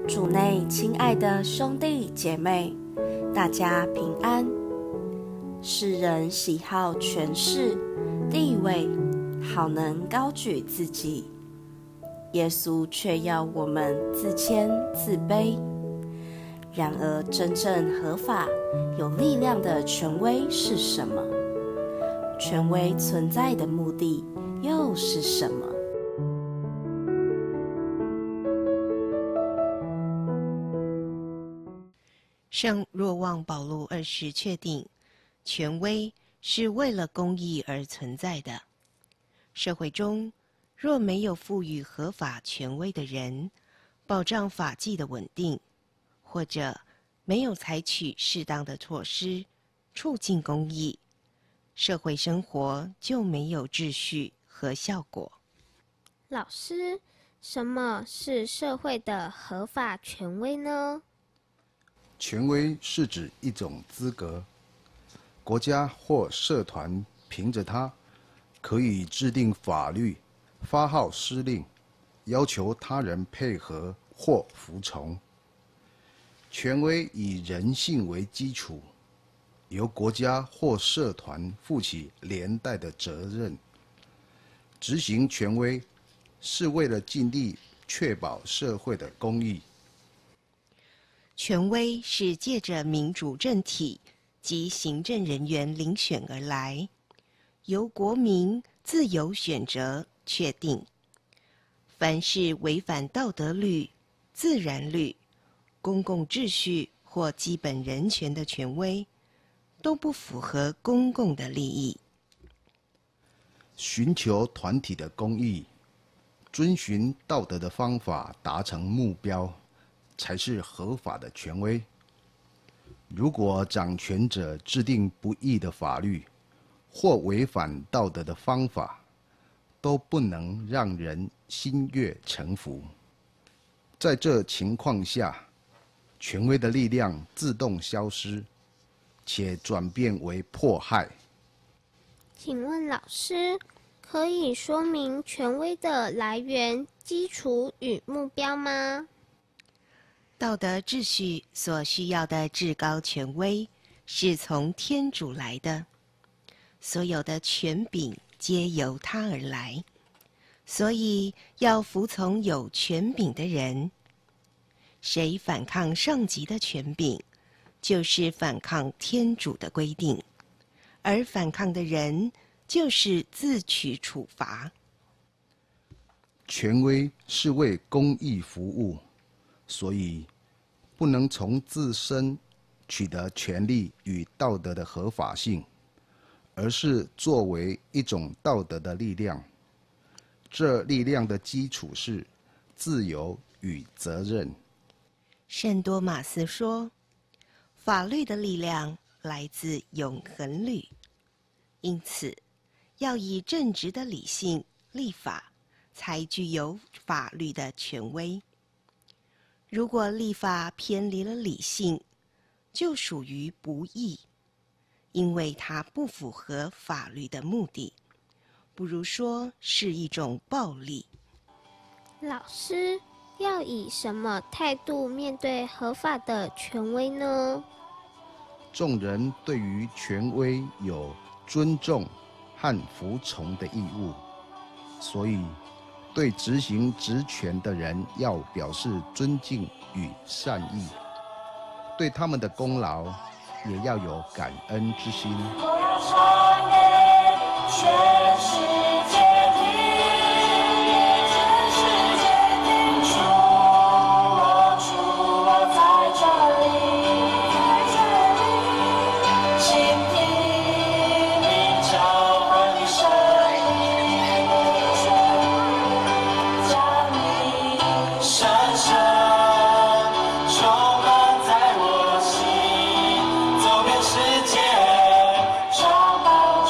主内亲爱的兄弟姐妹，大家平安。世人喜好权势、地位，好能高举自己。耶稣却要我们自谦自卑。然而，真正合法、有力量的权威是什么？权威存在的目的又是什么？ 圣若望保禄二世确定，权威是为了公义而存在的。社会中若没有赋予合法权威的人，保障法纪的稳定，或者没有采取适当的措施，促进公义，社会生活就没有秩序和效果。 老师，什么是社会的合法权威呢？ 权威是指一种资格，国家或社团凭着它可以制定法律、发号施令，要求他人配合或服从。权威以人性为基础，由国家或社团负起连带的责任。执行权威是为了尽力确保社会的公义。 权威是借着民主政体及行政人员遴选而来，由国民自由选择确定。凡是违反道德律、自然律、公共秩序或基本人权的权威，都不符合公共的利益。 寻求团体的公义，遵循道德的方法达成目标，才是合法的权威。如果掌权者制定不义的法律，或违反道德的方法，都不能让人心悦诚服。在这情况下，权威的力量自动消失，且转变为迫害。 请问老师，可以说明权威的来源、基础与目标吗？ 道德秩序所需要的至高权威是从天主来的，所有的权柄皆由他而来，所以要服从有权柄的人。谁反抗上级的权柄，就是反抗天主的规定，而反抗的人就是自取处罚。 权威是为公义服务，所以不能从自身取得权利与道德的合法性，而是作为一种道德的力量。这力量的基础是自由与责任。 圣多马斯说，法律的力量来自永恒律，因此要以正直的理性立法，才具有法律的权威。如果立法偏离了理性，就属于不义，因为它不符合法律的目的，不如说是一种暴力。 老师，要以什么态度面对合法的权威呢？ 众人对于权威有尊重和服从的义务，所以对执行职权的人要表示尊敬与善意，对他们的功劳也要有感恩之心。 我要传给全世界听，全世界听出我在这里，倾听你召唤的声音，将你深深充满在我心，走遍世界，传播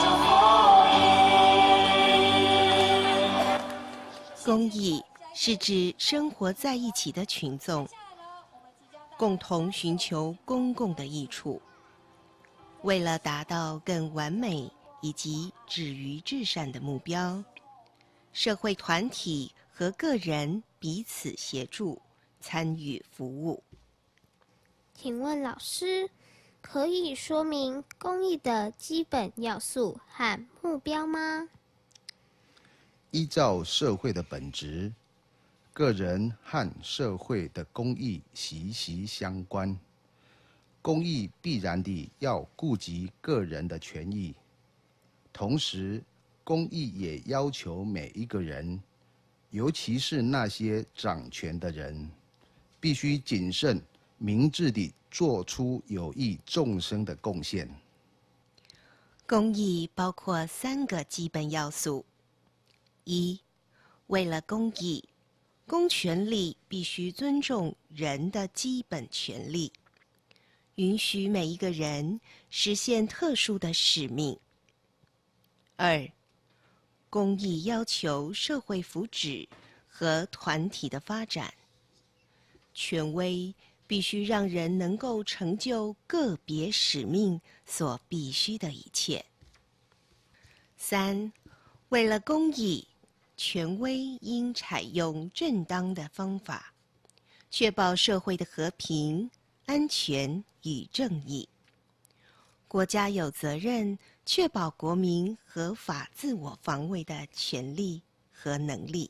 祝福音。 公义是指生活在一起的群众，共同寻求公共的益处，为了达到更完美以及止于至善的目标，社会团体和个人彼此协助， 参与服务。 请问老师，可以说明公益的基本要素和目标吗？ 依照社会的本质，个人和社会的公益息息相关。公益必然地要顾及个人的权益，同时，公益也要求每一个人，尤其是那些掌权的人，必须谨慎、明智地做出有益众生的贡献。 公益包括3个基本要素：一，为了公益，公权力必须尊重人的基本权利，允许每一个人实现特殊的使命。2，公益要求社会福祉和团体的发展，权威必须让人能够成就个别使命所必须的一切。3，为了公益，权威应采用正当的方法，确保社会的和平、安全与正义。国家有责任确保国民合法自我防卫的权利和能力。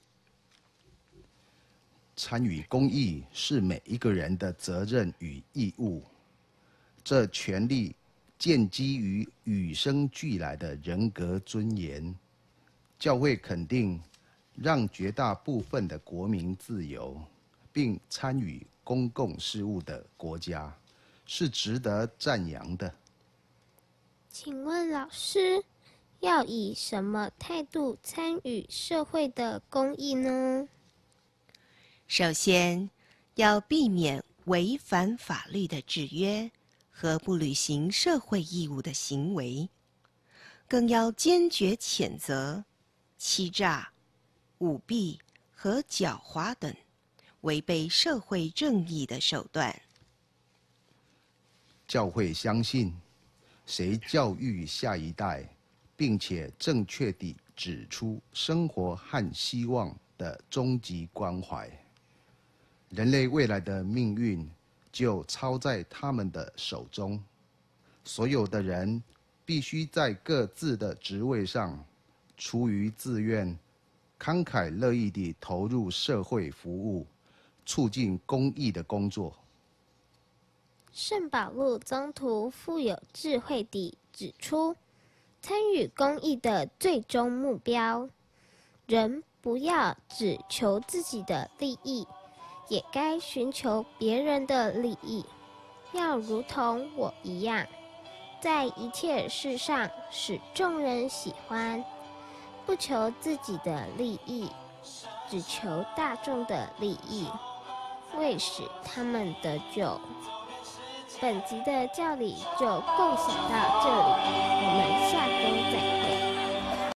参与公益是每一个人的责任与义务，这权利建基于与生俱来的人格尊严。教会肯定让绝大部分的国民自由，并参与公共事务的国家，是值得赞扬的。 请问老师，要以什么态度参与社会的公益呢？ 首先，要避免违反法律的制约和不履行社会义务的行为，更要坚决谴责欺诈、舞弊和狡猾等违背社会正义的手段。 教会相信，谁教育下一代，并且正确地指出生活和希望的终极关怀，人类未来的命运就操在他们的手中。所有的人必须在各自的职位上，出于自愿，慷慨乐意地投入社会服务，促进公益的工作。 圣保禄宗徒富有智慧地指出，参与公益的最终目标，人不要只求自己的利益，也该寻求别人的利益，要如同我一样，在一切事上使众人喜欢，不求自己的利益，只求大众的利益，为使他们得救。本集的教理就共享到这里，我们下周再会。